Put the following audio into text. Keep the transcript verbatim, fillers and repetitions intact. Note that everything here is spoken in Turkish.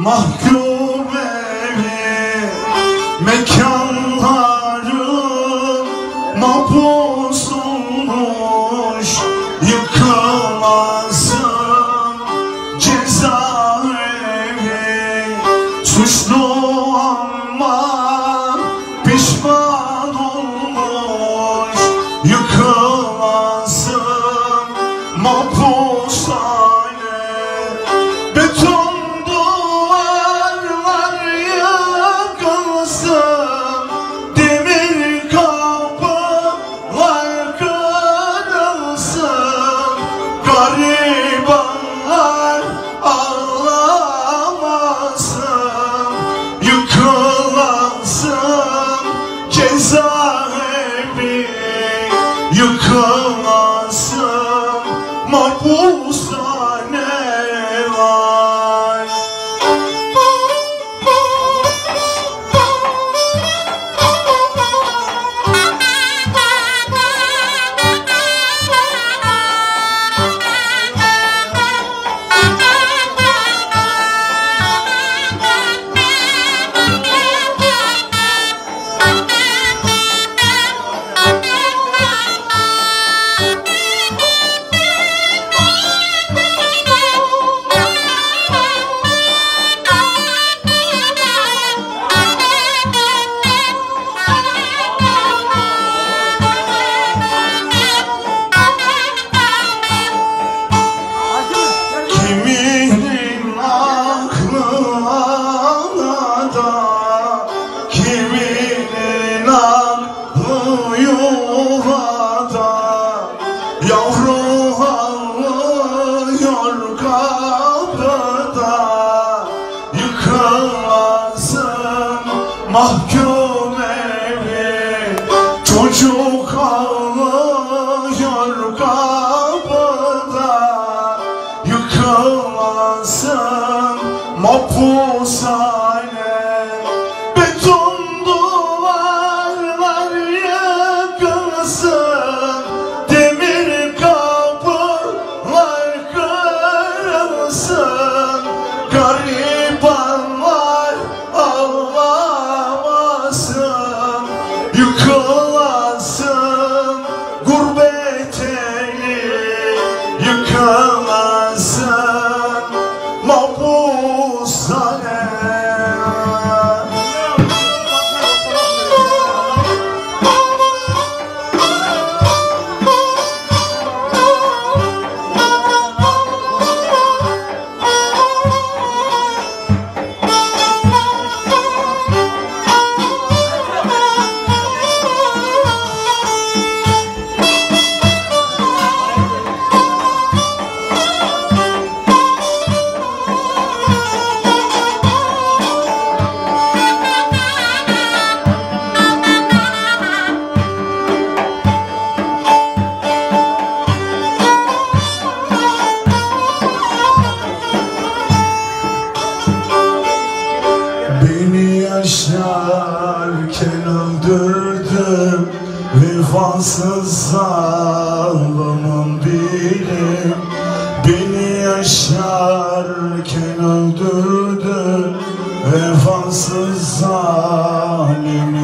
mahkum evi, mekanlarım mahpus olmuş, yıkılasın cezaevi. Suçlu ama pişman olmuş, yıkılasın mahpushane. Beton duvarlar yıkılsın, demir kapılar kırılsın, garibanlar ağlamasın, yıkılasın cezaevi, yıkılasın mahpushane var. Kiminin aklı ağada, kiminin aklı yuvada, yavru ağlıyor kapıda, yıkılasın mahkum evi, çocuk ağlıyor kapıda, yıkılasın mahpushane. Beton duvarlar yıkılsın, demir kapılar kırılsın, garibanlar ağlamasın, yıkılasın gurbet eli, yıkılasın mahpushane. Beni yaşarken öldürdün, vefasız zalimim bilim. Beni yaşarken öldürdün, vefasız zalimim